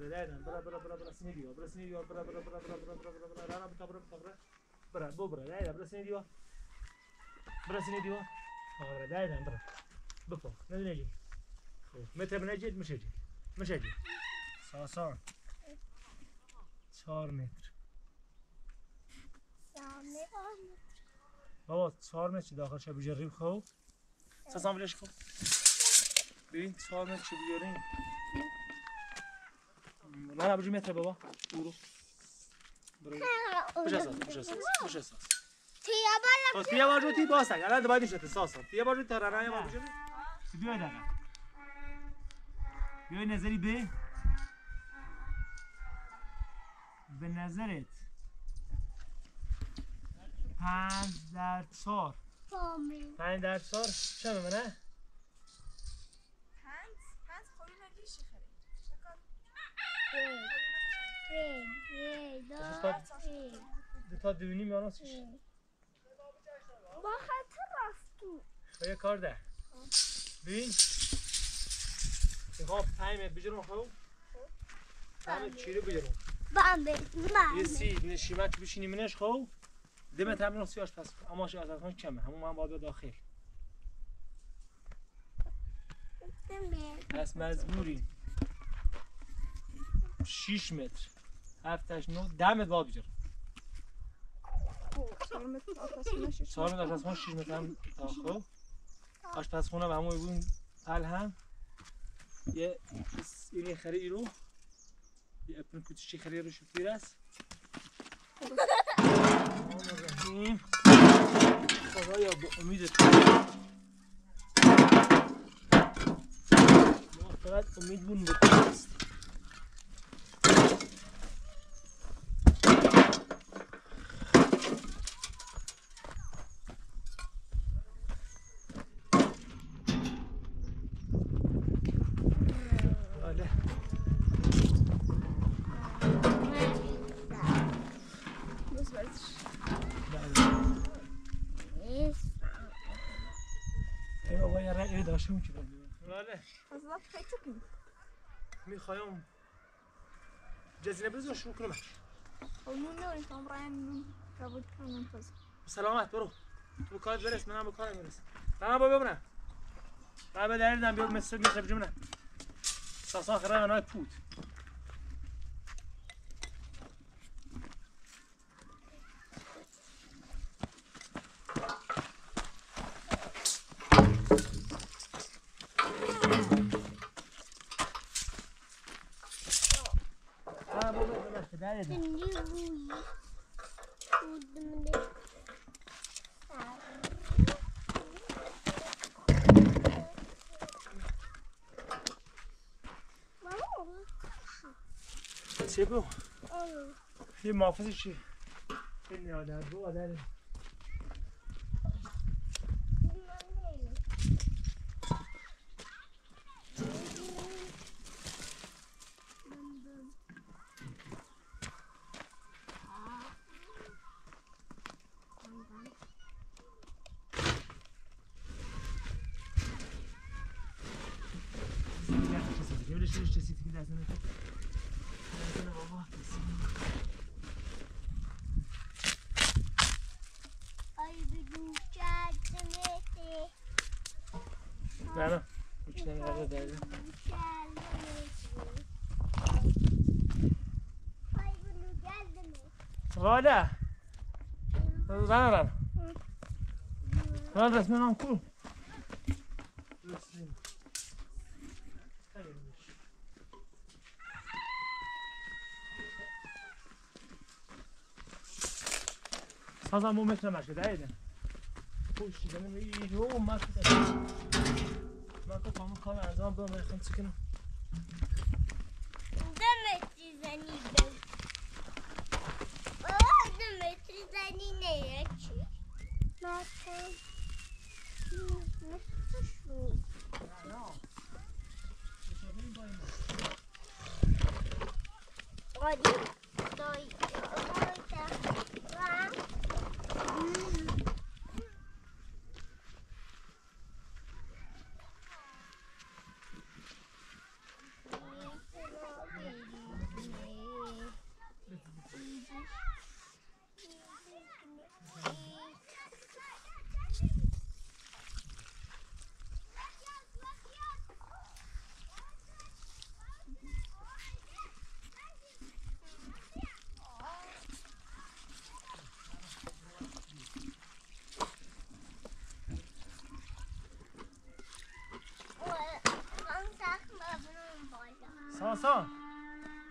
بره دادن برا سینی دیوار برا سینی دیوار برا ببره دادن برا سینی دیوار برا سینی دیوار آره دادن برا بپا نجی خب متر نجید مشه جید ساسان 4 متر بابا 4 متر داخل شو بجریم خب ساسان ولش کن ببین 4 متر چه بیاریم نه بجی متر بابا برو بش اساس تیه باجو تی باسه الان باید نشته ساسان تیه باجو تا رنای ما بجو بیای دقیقا بیای نظری به نظرت 5/4 5/4 چه میمونه؟ 5 خوری نگیشی خرید دو تا دونی میانو چیش با خطر رفتو خیلی کار ده ببین میخوام 5 متر بجرم خب 5 متر چیره بجرم یه سی نشیمت بشینی منش خب 2 متر همین سیاش پس اما از کمه همون من باید داخل پس مجبوریم 6 متر 7 8 9 10 متر باید بجرم 4 متر آشپزخونه 6 متر هم داخل آشپزخونه و همون بودیم پل هم یه اینی خری ایرو یه اپن کتیشی خری رو شفتیر است رحیم خدایا با امیدت ما فقط امید بون بکنست داشته میکنم بله حضرت خیلی کنی میخوایم جزینه بزن شروع کنم اونو نوری کام رایم رابط کنم پس سلامت برو تو کارت برس منم به کارم برس من با ببرم من به دلیل بیام مثل بجمونه ساسان خراب منای پود چه بو؟ یه محافظی چی؟ این آدر بو آدر نه هیچ نمی‌رده داره غاده ران رسمی نام کو سازم مو متر مشه دایده پوشی دنم ایرو ما که پامو کار انجام بدم میخوام چیکنم دمتی زنی بل دمتی زنی نه چی ناکن نشو قدی دای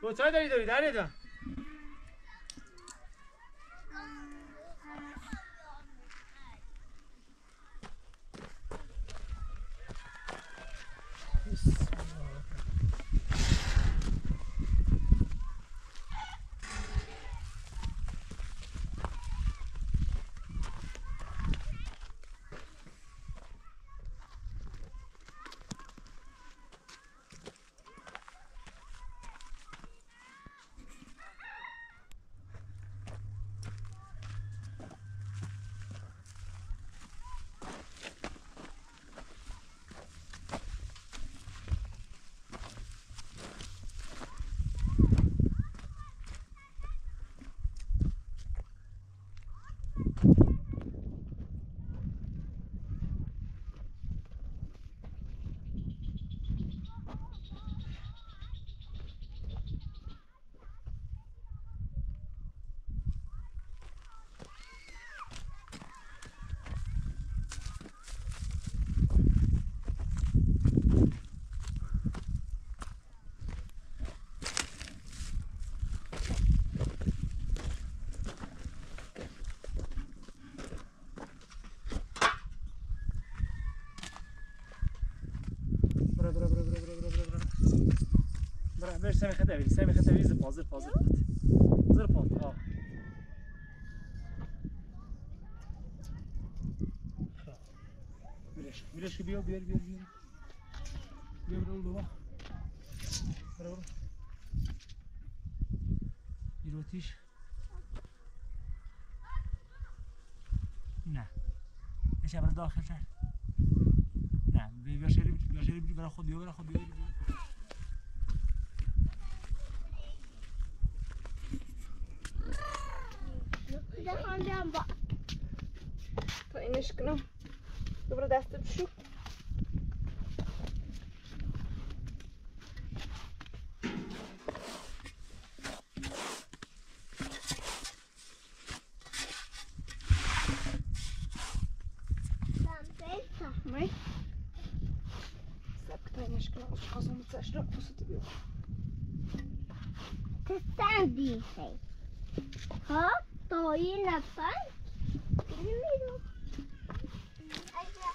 کجا داری در ده سامي خداوي زر باز اه ميلاش بيو بيو برو يروتيش نه ايش ابر داخل تر نه بيشري برا خد بيو خواندم با تا اینش کنم دوباره دست بشو Right? Släpp ta اینش کنم از خواستم بتساش رو پوستی بیو تستندی خیلی ها طويل نفسك كلمينه أجا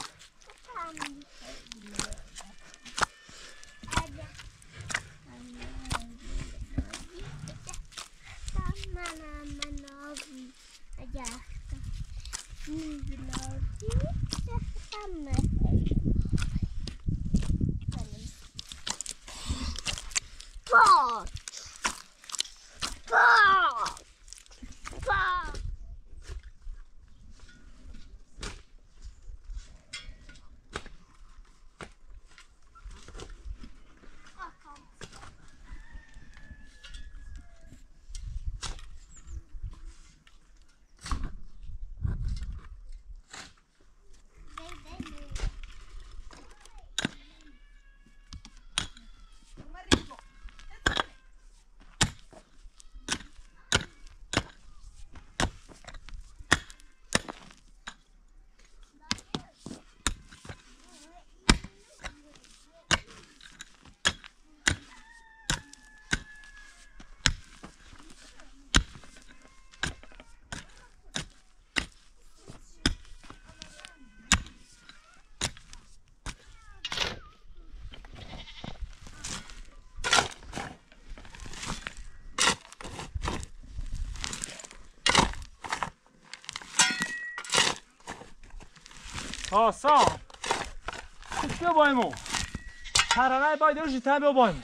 آسان بیا بایمو پرانه باید روشی تن بیا بایمو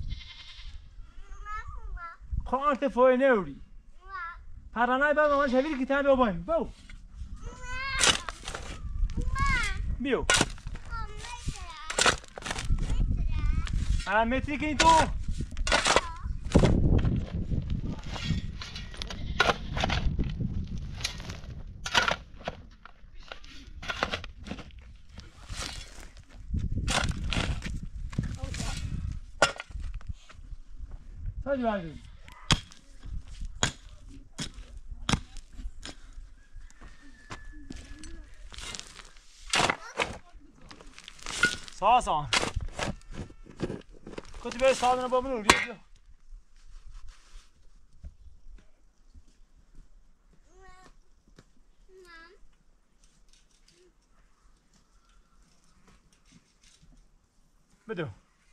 خانت فوی نوری پرانه باید مامان شویری که تن بیا بایمو باو بیو متری که این تو Hadi bakalım. Sağ. Kötü bir sağlığına babını vuruyor. بدو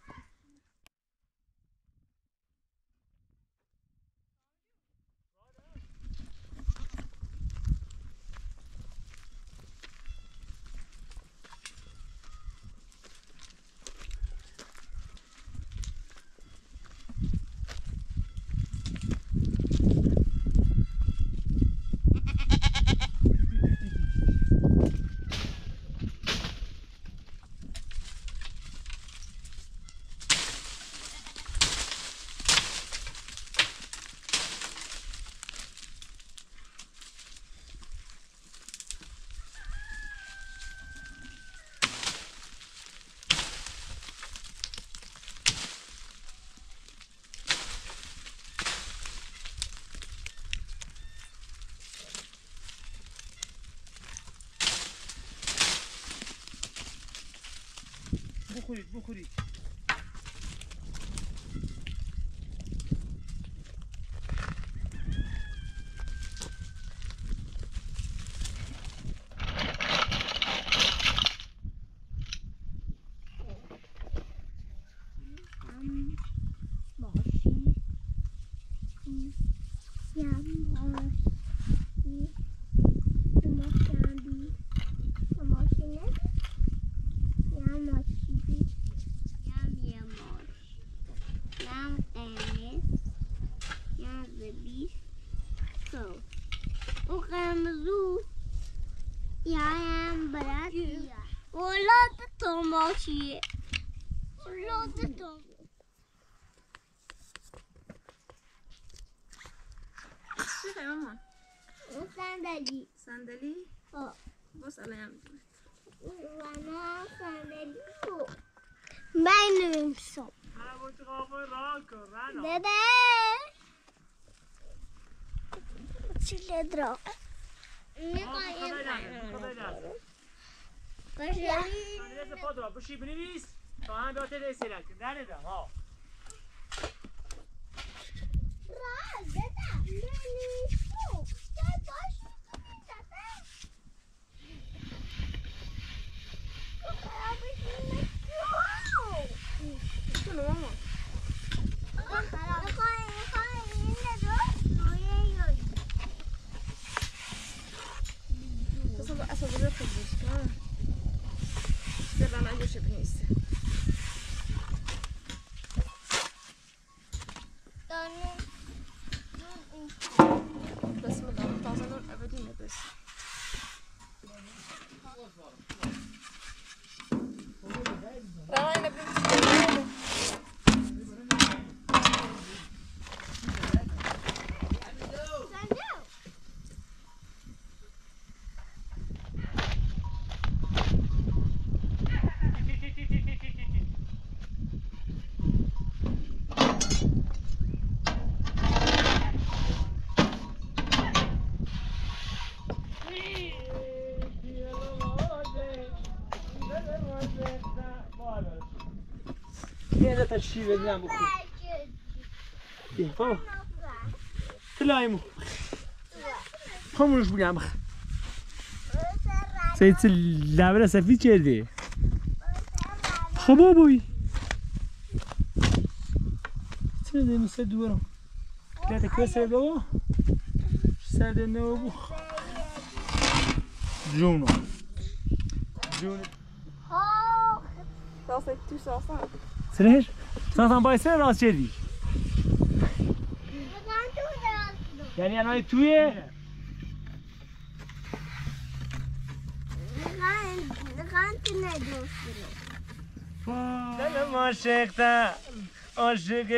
بخورید ماشیه لازم چی خیلی مامان؟ صندلی صندلی؟ آه باس علیم وانا صندلی رو من نمیسم داده چی لدرا بشی بنویس تا هم بیاته دیسی لکن در ندم ها راز داده نمیسم چه باشی کنی داده شنو مامان؟ اصلا بذار خود بشکن دلم اگرشه بنیسته بسم الله تازه نور ابدینه بس راهی نبیم یه تا چی بدم بخور بابا تلایمو خمرش بگم بخ سیت لبره سفید کردی خب بابوی چه دیدی مثل دورم لیتا که سر بابا سر دنه بابو جونو ساسه تو ساسه سرش ساسان باید سر راست چردی یعنی الان توی دلم عاشق‌تر عاشق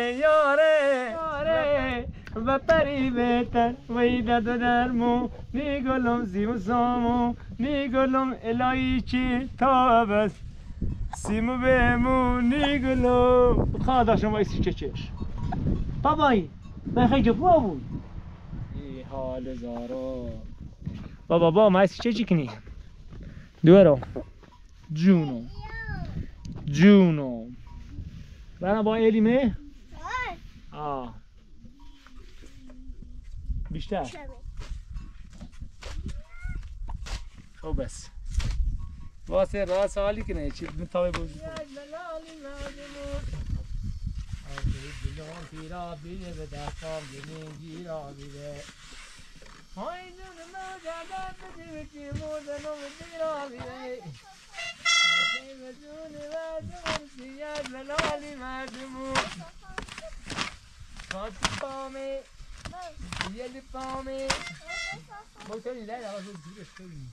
یاره و پری بهتر وی دد و درمو میگلم سیم و سامو میگلم الهی چی تا بس سیمو بمونی گلو خواه داشتم بایستی چه چش بابایی من خیلی جفو بود ای حال زارو بابا ما ایستی چه کنی دوارو جونو برام با ایلیمه آه بیشتر خب بس واسه راست حالی کنه چی تاوی بودی بلالی مردمون آخه دلون پیرا بیره به دستام گلین گیرا بیره های جون مجدد بده بکی مردنم بیرا بیره آخه به جون مردمون سیاد بلالی مردمون خاطی پامه یلی پامه بایتانی لای دوازه زیرش کنی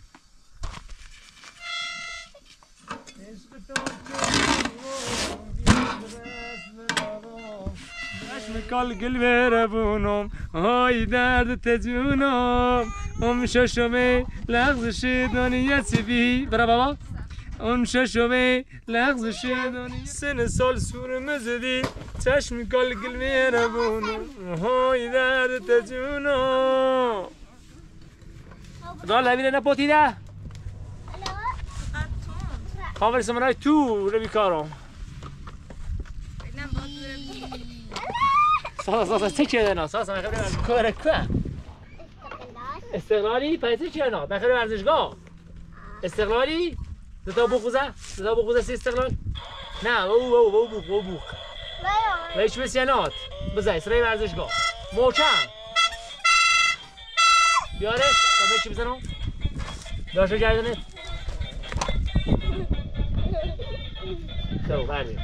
مشمکال قلبي ربونم های درد تجونم ششمه لغز شدانی سبی برا بابا ششمه لغز شدانی سن سال سور مزدی چشمکال قلبي ربونم های درد تجونم دال همینا نپوتی ده خاور سمنای تو رو بیکارم ساسا چه چیه نه ساسا من خبر کار که استقلالی پس چیه نه من خبر ورزشگاه استقلالی دو بوقوزه سی استقلال نه او بوق ویش مسیانات بزای سرای ورزشگاه موچن بیارش تا بچی بزنم داشو گردنت خب بله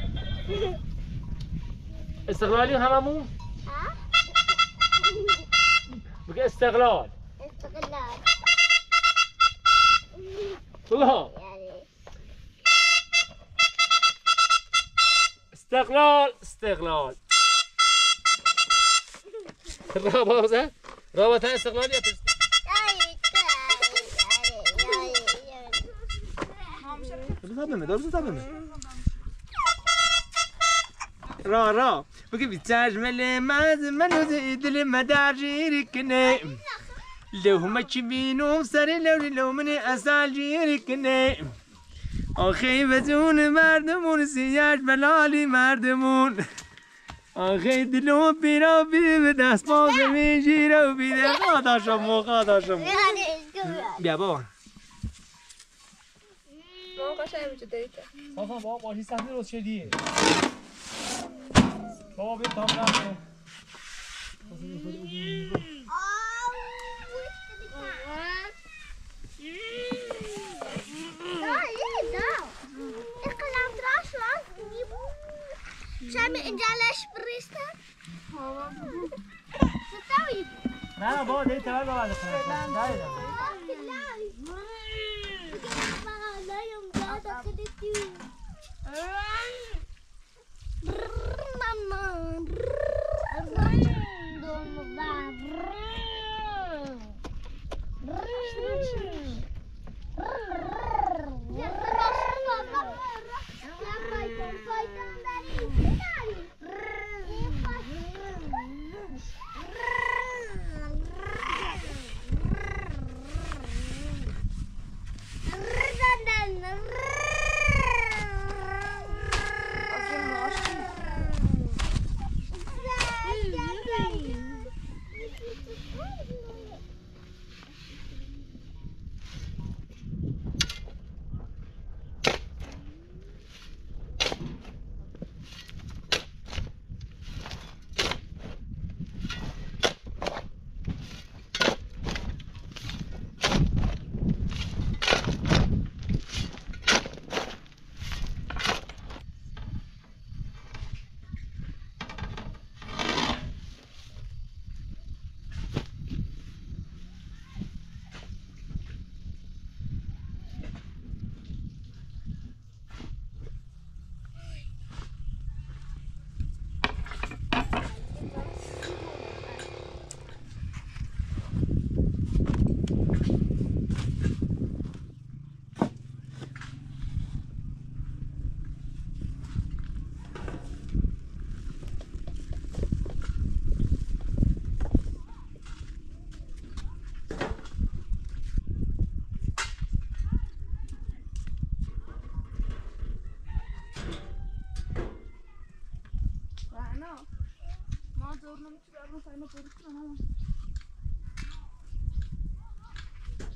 استقلالی هممون بگه استقلال بگه استقلال رابطه استقلالی یا پس درست تابمه را بگه بی تجمل منو دل مدار کنه لو ما چی بینم سر لو من اصل جیری کنه آخی بزون مردمون سیاج بلالی مردمون آخی دلو پیرا به دست باز می جیرو بیده خاداشم بیا بابا ما قشنگ میشه داری که بابا باشی صحنه روز شدیه بابا بیا تام رفتم شامي انجالش بريستا ستاوي نه بابا دیگه تول بابا لا يوم جادا كدتي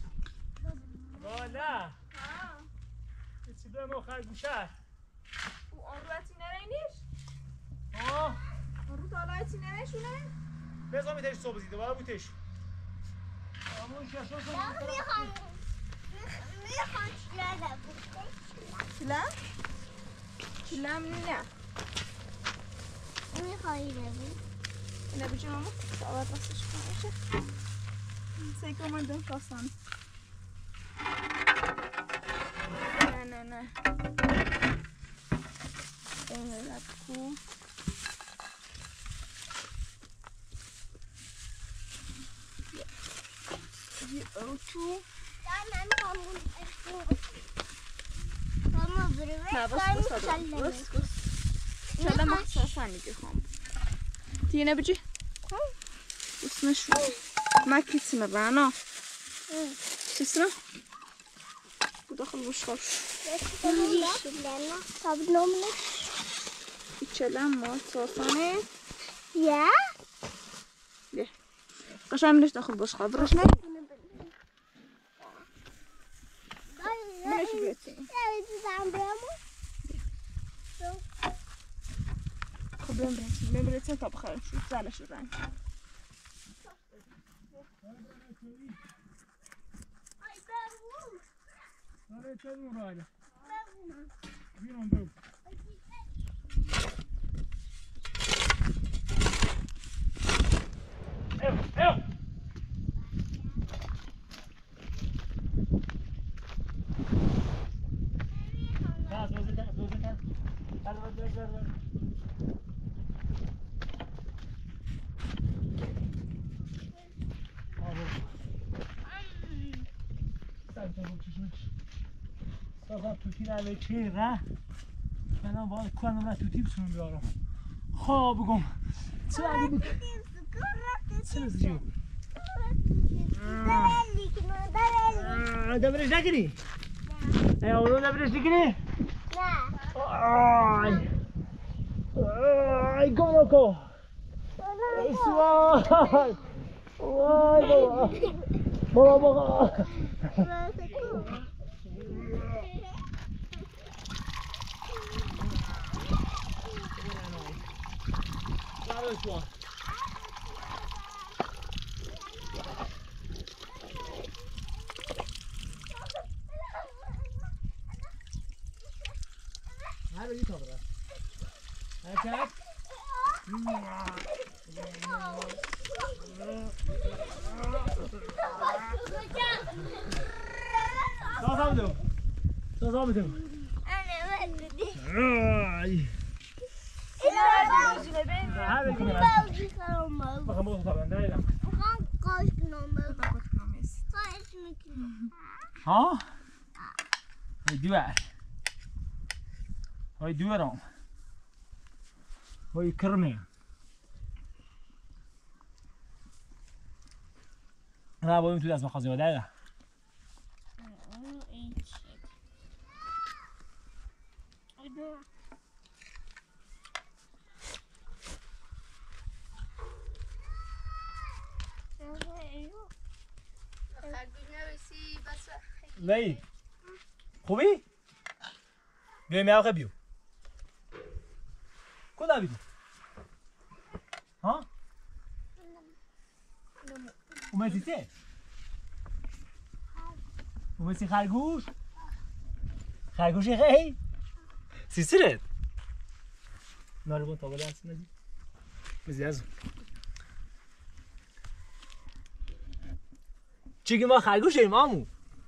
بالا چی به ما خرگوشه آن رو اتی نرینیش؟ آه آن رو دالا اتی نرینشونه؟ بزا میتش صبح زیده باید بوتش آمون ششو میخوام چیلم چیلم؟ چیلم نه میخوایی نبود اینه بجی ماما ساعت راستش کنشه سیکو من دم خواستم نه این لبکو یه اوتو نه بس شده مخصوصا میگه خام دیگه نبجی بس نشو ما کیسیم رانا چیسنا بداخل بشخاش ایچلم ما ساسانه یا بیا قشنگ منش داخل بشخاش برش نه منش بیتیم خب بمرتين طب خير نشوف زعل شو راني آره چه اون راهه بیرون برو سازم توتی نوه چه ره منم باید کنم نه توتی بسونم بیارم خواه بگم چه اگه بک چه نزدیو دبرش نکنی؟ نه اونو دبرش نکنی؟ نه آی گم نکو ایسوای وای بابا بابا هر یه کابرا هر سازم دو آی هر کنم بخوام بخوام طبعا نمیدم ها های دوارم های کرمه نه باید تو دست مخازی و دقیقه وی خوبی؟ بیای میاقه بیو کدا بیدی؟ ها؟ اومدی چه؟ اومدی خرگوش؟ خرگوشی خیلی؟ سیسرت؟ نالبون تاباله هستی ندی؟ بزی از چی که ما خرگوش داریم آمو؟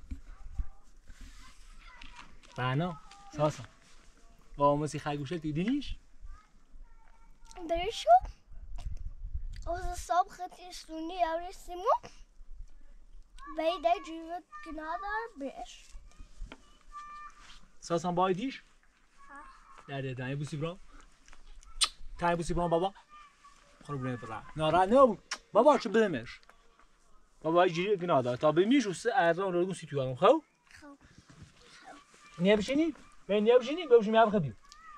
بنا ساسا با اومدی خرگوشه دیدیش؟ برشو از صبح خیلی سونی آوریسیمو ویده جیوت گنادار برش ساسا بایدیش؟ نه تایی بوسی برام تایی بوسی برام بابا خورو برای برام نارا نه بابا چه بدمش بابا جیری گنادار تا بمیش و سه ارزان رو گوسی توانم خو نیا بشینی؟ من نیا بشینی؟ ببوشی میاب خبیو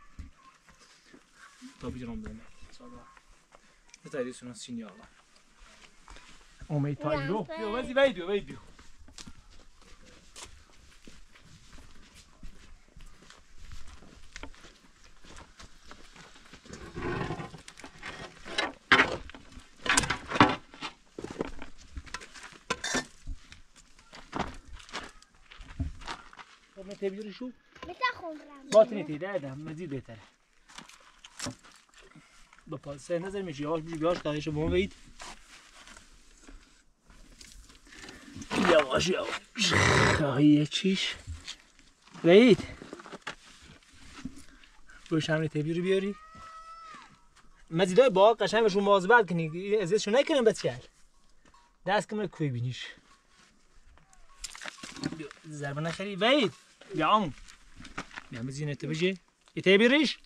تا بیجرام بدمش تایی دیسون سینی آلا اومد تایی رو بیو وزی بیو متى بيرشوا بتاخد رم باطني تيدا ده مزيد بهتره با سه نظر میشه یواش بیاش تاریش بوم وید یواش تاهی چیش وید باش همین تبی رو بیاری مزیدای با قشنگ بهشون مواظبت کنی ازشون نکنن بچه‌ل دست کمر کوی بینیش ضربه نخری وید بیا عمو بیا مزینه تو بجی تبی ریش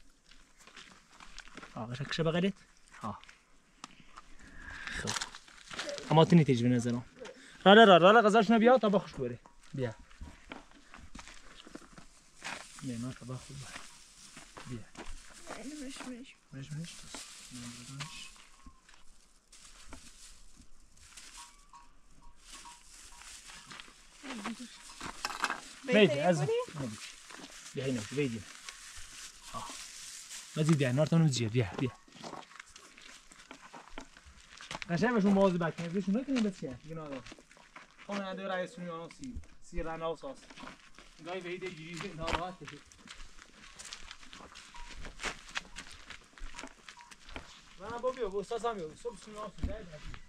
قشنگ کشه بغلت خب اما تنی تیج به نظرم رالا غذاشونو بیا تا بخوش بره بیا نه تا بخوش بیا مش بيد أزم بيا هنا بيدي مزيد بيا نارتون مزيد بيا عشان بشون مواظب کنید بهشون نکنید بس چیه دیگه نادا خونه نده رئیس میانو سی رنا و ساس گاهی به ایده جیری ناراحت بشه من با بیا استاد هم بیا صبح سونا سوده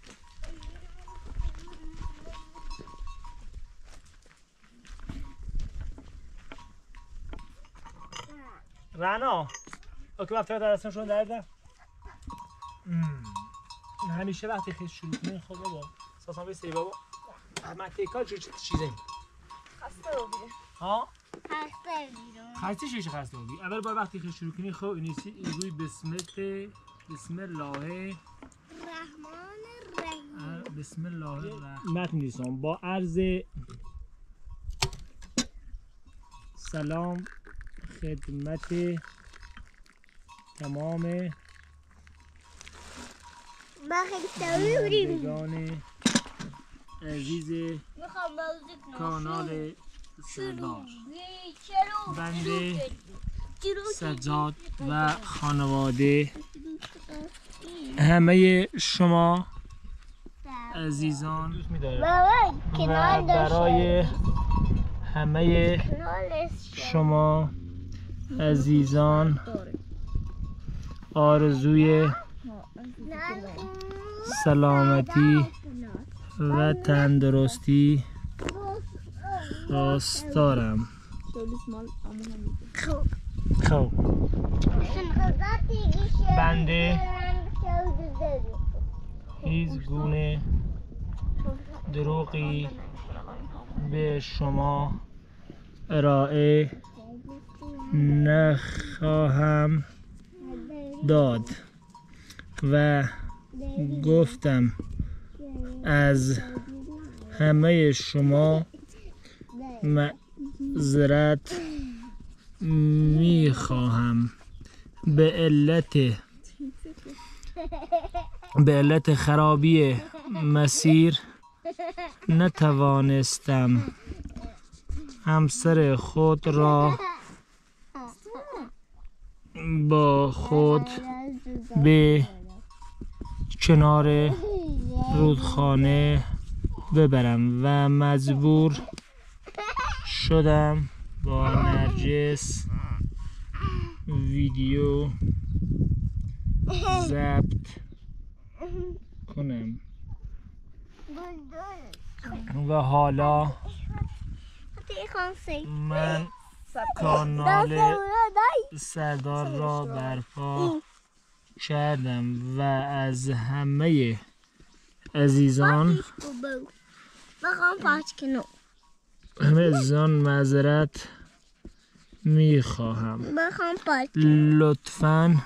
رنا اوکی وقتی درستشون درده همیشه وقتی خیلی شروع کنین خب بابا اساسا بسی بابا متیکا چه چیزی خسته بودی ها خسته بیرون خسته چه خسته بودی اول با وقتی خیلی شروع کنین خب اینیسی ایگوی بسم الله رحمان رحیم بسم الله الرحمن متن نیستم با عرض سلام خدمت تمام ما خیلی سوی بودیم بینندگان عزیز میخوام بازی کنم کانال سردار چرا بنده سجاد و خانواده همه شما عزیزان بابا کنار و داشته برای همه شما عزیزان آرزوی سلامتی و تندرستی دارم. خب بنده هیچ گونه دروغی به شما ارائه نخواهم داد و گفتم از همه شما معذرت میخواهم به علت خرابی مسیر نتوانستم همسر خود را با خود به کنار رودخانه ببرم و مجبور شدم با نرجس ویدیو ضبط کنم و حالا من کانال سردار را برپا کردم و از همه عزیزان معذرت میخواهم. لطفاً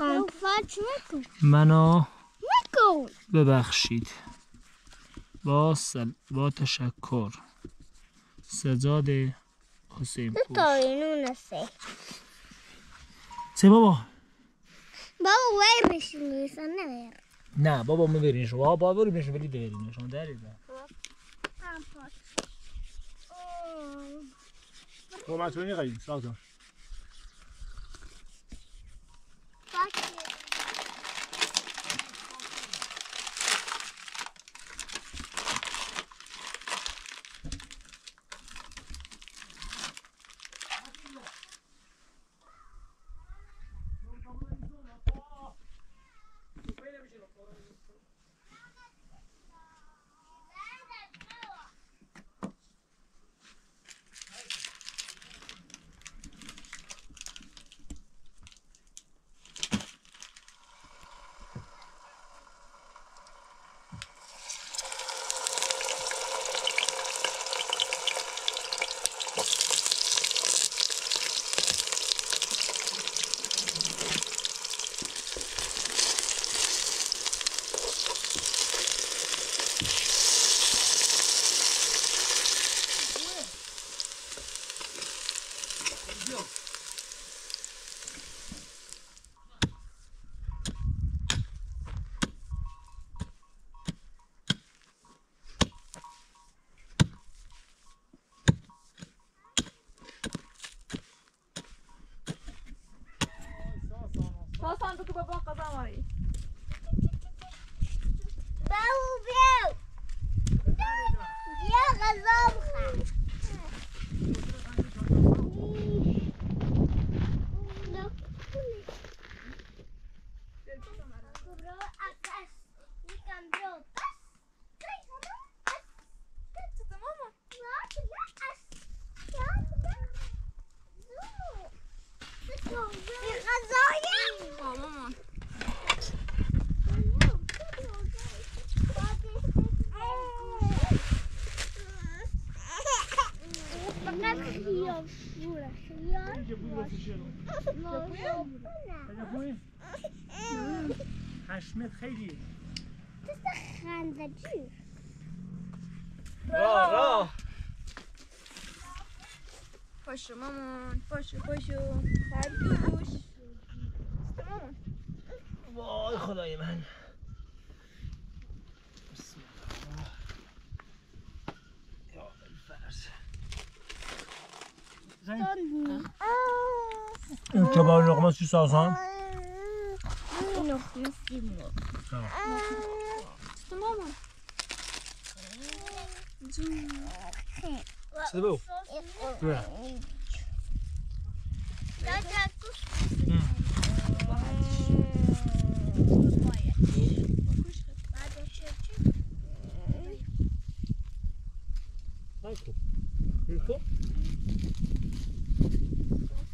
منو ببخشید. با تشکر. سجاد حسین پور. چه بابا؟ بابا بریم نه بابا ما بریم بابا بریم ولی بریم شما درید. تو متونی قایم ساعت. فقط خیار بوره خیار اینجا بود راستش رو کجا بوی؟ 8 متر خیلیه دست خنده جور راه پاشو مامان پاشو خرگوش مامان وای خدای من بسم الله یا الفرز این کباب لقمه چی سازان؟ این اخمه سیمو مامان چه بو؟ نه نکن